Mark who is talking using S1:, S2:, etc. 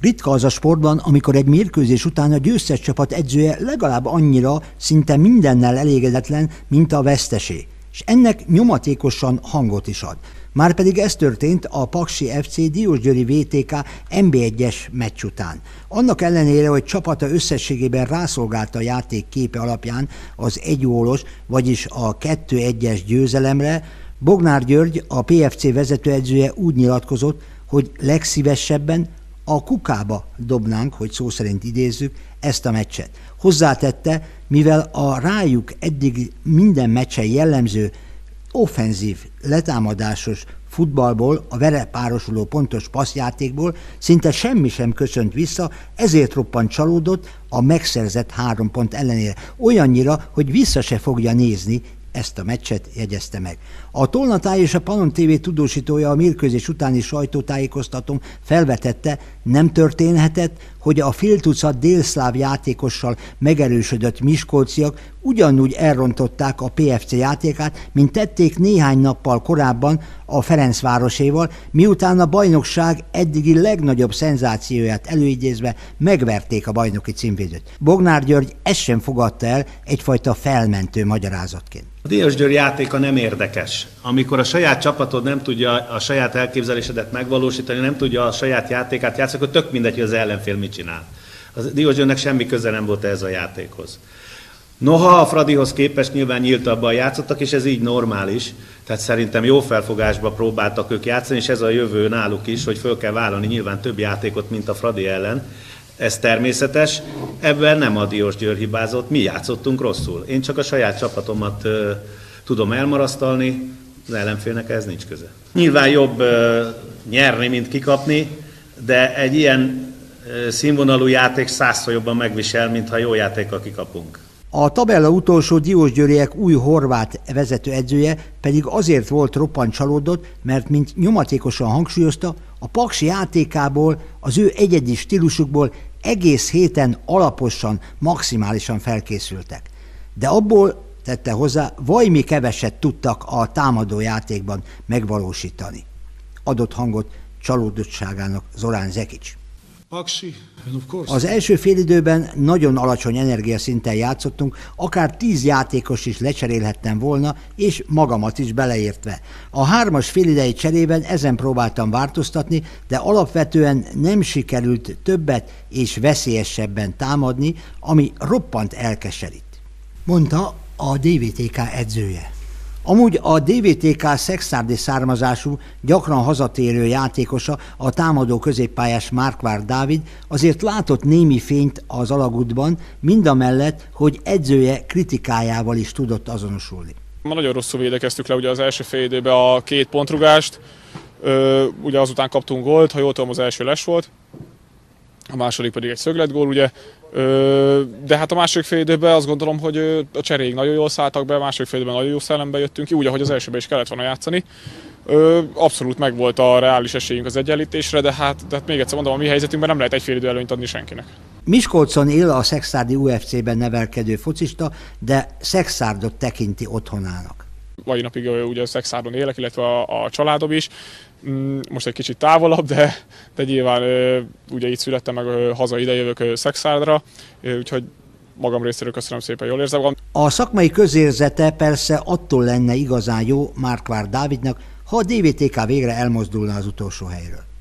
S1: Ritka az a sportban, amikor egy mérkőzés után a győztes csapat edzője legalább annyira, szinte mindennel elégedetlen, mint a vesztesé, és ennek nyomatékosan hangot is ad. Márpedig ez történt a Paksi FC Diósgyőri VTK NB1-es meccs után. Annak ellenére, hogy csapata összességében rászolgálta a játék képe alapján az 1 gólos, vagyis a 2-1-es győzelemre, Bognár György, a PFC vezetőedzője úgy nyilatkozott, hogy legszívesebben a kukába dobnánk, hogy szó szerint idézzük, ezt a meccset. Hozzátette, mivel a rájuk eddig minden meccsen jellemző offenzív, letámadásos futballból, a vele párosuló pontos passzjátékból szinte semmi sem köszönt vissza, ezért roppant csalódott a megszerzett 3 pont ellenére. Olyannyira, hogy vissza se fogja nézni ezt a meccset, jegyezte meg. A Tolnatáj és a Panon TV tudósítója a mérkőzés utáni sajtótájékoztatón felvetette, nem történhetett, hogy a fél tucat délszláv játékossal megerősödött miskolciak ugyanúgy elrontották a PFC játékát, mint tették néhány nappal korábban a Ferencvároséval, miután a bajnokság eddigi legnagyobb szenzációját előidézve megverték a bajnoki címvédőt. Bognár György ezt sem fogadta el egyfajta felmentő magyarázatként.
S2: A Diósgyőr játéka nem érdekes. Amikor a saját csapatod nem tudja a saját elképzelésedet megvalósítani, nem tudja a saját játékát játszani, akkor tök mindegy, hogy az ellenfél mit csinál. A Diósgyőrnek semmi köze nem volt ez a játékhoz. Noha a Fradihoz képest nyilván nyíltabban játszottak, és ez így normális, tehát szerintem jó felfogásba próbáltak ők játszani, és ez a jövő náluk is, hogy föl kell vállalni nyilván több játékot, mint a Fradi ellen. Ez természetes, ebben nem a Diósgyőr hibázott, mi játszottunk rosszul. Én csak a saját csapatomat tudom elmarasztalni, az ellenfélnek ez nincs köze. Nyilván jobb nyerni, mint kikapni, de egy ilyen színvonalú játék 100-szor jobban megvisel, mint ha jó játékkal kikapunk.
S1: A tabella utolsó diósgyőriek új horvát vezetőedzője pedig azért volt roppant csalódott, mert mint nyomatékosan hangsúlyozta, a Paksi játékából, az ő egyedi stílusukból egész héten alaposan, maximálisan felkészültek. De abból, tette hozzá, vajmi keveset tudtak a támadó játékban megvalósítani. Adott hangot csalódottságának Zorán Zekics. Az első félidőben nagyon alacsony energiaszinten játszottunk, akár 10 játékos is lecserélhettem volna, és magamat is beleértve. A 3-as félidei cserében ezen próbáltam változtatni, de alapvetően nem sikerült többet és veszélyesebben támadni, ami roppant elkeserít, mondta a DVTK edzője. Amúgy a DVTK szekszárdi származású, gyakran hazatérő játékosa, a támadó középpályás Márkvár Dávid azért látott némi fényt az alagútban, mindamellett, hogy edzője kritikájával is tudott azonosulni.
S3: Nagyon rosszul védekeztük le ugye az első fél időben a 2 pontrugást, ugye azután kaptunk gólt, ha jól tudom, az első Les volt, a második pedig egy szögletgól, ugye. De hát a második fél időben azt gondolom, hogy a cseréig nagyon jól szálltak be, a második fél időben nagyon jó szellembe jöttünk ki, úgy, ahogy az elsőben is kellett volna játszani. Abszolút megvolt a reális esélyünk az egyenlítésre, de hát még egyszer mondom, a mi helyzetünkben nem lehet egy fél idő előnyt adni senkinek.
S1: Miskolcon él a szekszárdi UFC-ben nevelkedő focista, de Szekszárdot tekinti otthonának.
S3: Mai napig ugye Szekszárdon élek, illetve a családom is. Most egy kicsit távolabb, de nyilván ugye itt születtem, meg haza ide jövök Szekszárdra, úgyhogy magam részéről köszönöm szépen, jól érzem.
S1: A szakmai közérzete persze attól lenne igazán jó Márkvár Dávidnak, ha a DVTK végre elmozdulna az utolsó helyről.